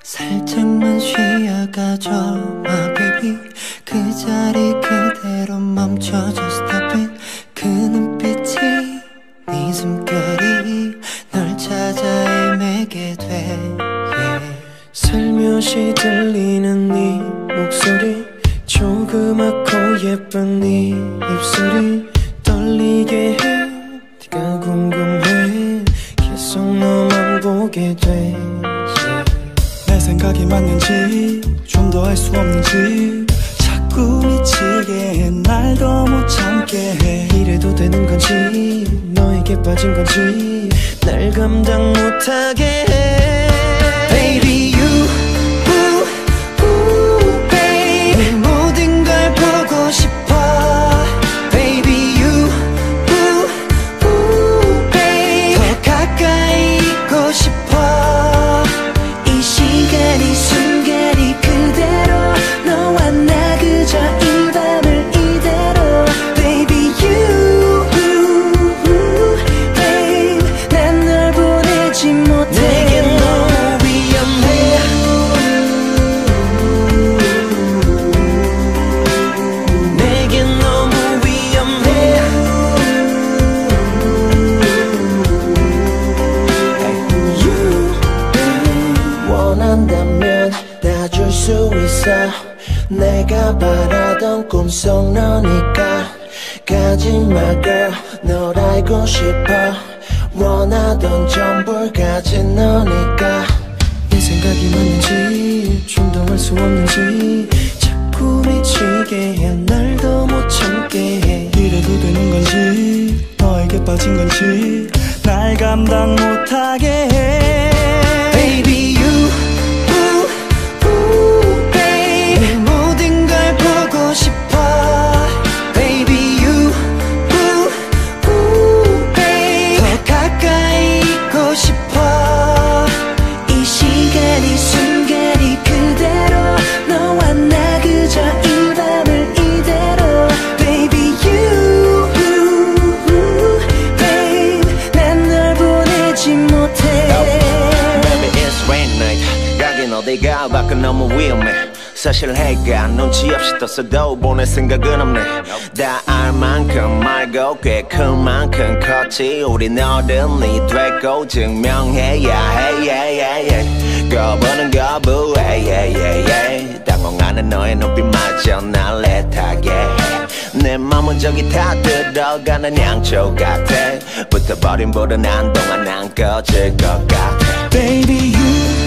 살짝만 쉬어가줘 my baby 그 자리 그대로 멈춰줘 stop it 그 눈빛이 네 숨결이 널 찾아 헤매게 돼 yeah. 살며시 들리는 네 목소리 조그맣고 예쁜 네 입술이 떨리게 해 네가 궁금해 계속 너만 보게 돼 yeah. 내 생각이 맞는지 좀 더 알 수 없는지 자꾸 미치게 해 날 더 못 참게 해 이래도 되는 건지 너에게 빠진 건지 날 감당 못하게 해 Baby you babe 내 모든 걸 보고 싶어 Baby you babe 더 가까이 있고 싶어 이 시간이 순간이 그대로 너와 나 그저 이 밤을 이대로 Baby you babe 난 널 보내지 못해 내겐 너무 위험해 내겐 너무 위험해 You babe 원한다면 다 줄 수 있어 내가 바라던 꿈속 너니까 가지마 girl 널 알고 싶어 원하던 전부를 가진 너니까 내 생각이 맞는지 좀 더 알 수 없는지 자꾸 미치게 해 날 더 못 참게 해 이래도 되는 건지 너에게 빠진 건지 날 감당 못하게 해 Baby you babe 내 모든 걸 보고 싶어 Baby you babe 더 가까이 있고 싶어 이 시간이 순간이 그대로 너와 나 그저 이 밤을 이대로 Baby you babe 난 널 보내지 못해 Baby it's rain night 가긴 어디가 밖은 너무 위험해 사실 해가 눈치 없이 떴어도 보낼 생각은 없네 다 알 만큼 말고 꽤 큰 만큼 컸지 우린 어른이 됐고 증명해야 해 거부는 거부 당황하는 너의 눈빛마저 날 애타게 해 내 맘은 저기 다 들어가는 양초 같아 붙어버린 불은 한동안 안 꺼질 것 같아 Baby you